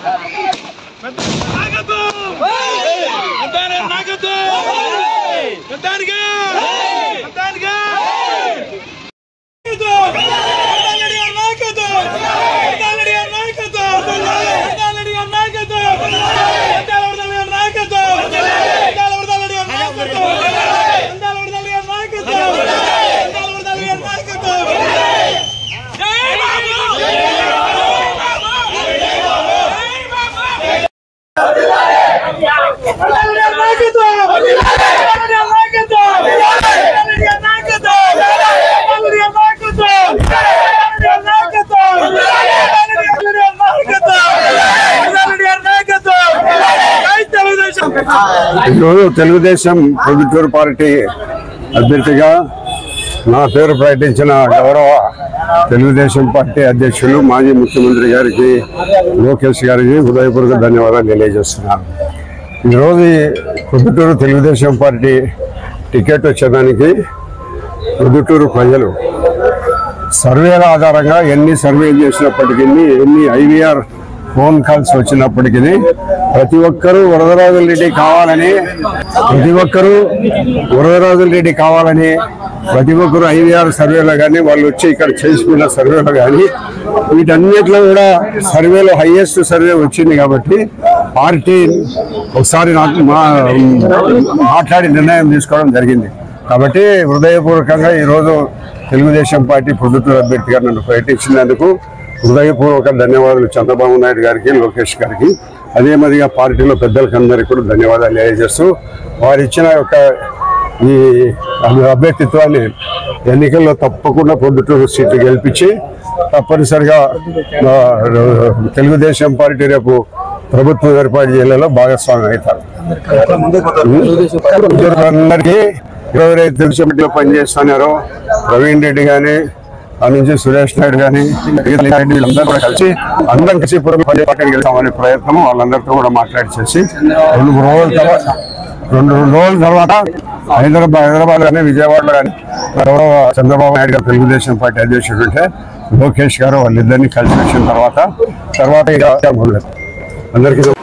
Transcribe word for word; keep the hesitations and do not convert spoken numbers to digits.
ఈరోజు తెలుగుదేశం పొద్దుటూరు పార్టీ అభ్యర్థిగా నా పేరు ప్రకటించిన గౌరవ తెలుగుదేశం పార్టీ అధ్యక్షులు మాజీ ముఖ్యమంత్రి గారికి లోకేష్ గారికి హృదయపూర్వక ధన్యవాదాలు తెలియజేస్తున్నాను. ఈరోజు పొద్దుటూరు తెలుగుదేశం పార్టీ టికెట్ వచ్చేదానికి పొద్దుటూరు ప్రజలు సర్వేల ఆధారంగా ఎన్ని సర్వేలు చేసినప్పటికీ ఎన్ని ఐవీఆర్ ఫోన్ కాల్స్ వచ్చినప్పటికీ ప్రతి ఒక్కరూ వరదరాజుల రెడ్డి కావాలని ప్రతి ఒక్కరూ వరదరాజుల రెడ్డి కావాలని ప్రతి ఒక్కరు ఐవీఆర్ సర్వేలో కానీ వాళ్ళు వచ్చి ఇక్కడ చేసుకున్న సర్వేలో కానీ వీటన్నిటిలో కూడా సర్వేలో హైయెస్ట్ సర్వే వచ్చింది కాబట్టి పార్టీ ఒకసారి నాకు మాట్లాడి నిర్ణయం తీసుకోవడం జరిగింది. కాబట్టి హృదయపూర్వకంగా ఈరోజు తెలుగుదేశం పార్టీ పొద్దుటూరు అభ్యర్థిగా నన్ను ప్రకటించినందుకు హృదయపూర్వక ధన్యవాదాలు చంద్రబాబు నాయుడు గారికి, లోకేష్ గారికి, అదే మాదిరిగా పార్టీలో పెద్దలకి అందరికీ కూడా ధన్యవాదాలు తెలియజేస్తూ వారు ఇచ్చిన యొక్క ఈ అభ్యర్థిత్వాన్ని ఎన్నికల్లో తప్పకుండా పొద్దుటూరు సీట్లు గెలిపించి తప్పనిసరిగా తెలుగుదేశం పార్టీ రేపు ప్రభుత్వం ఏర్పాటు చేయడంలో భాగస్వామి అవుతారు. అందరికీ ఎవరైతే తెలుగుదేశం పార్టీలో పనిచేస్తున్నారో ప్రవీణ్ రెడ్డి కానీ ఆ నుంచి సురేష్ నాయుడు కానీ వీళ్ళందరూ కూడా కలిసి అందరం కలిసి పార్టీకి వెళ్తామనే ప్రయత్నం వాళ్ళందరితో కూడా మాట్లాడి చేసి రెండు మూడు రోజుల తర్వాత రెండు రెండు రోజుల తర్వాత హైదరాబాద్ హైదరాబాద్ కానీ విజయవాడలో కానీ గౌరవ చంద్రబాబు నాయుడు గారు తెలుగుదేశం పార్టీ అధ్యక్షుడు ఉంటే లోకేష్ గారు వాళ్ళిద్దరినీ కలిసి వచ్చిన తర్వాత తర్వాత ఇక అందరికీ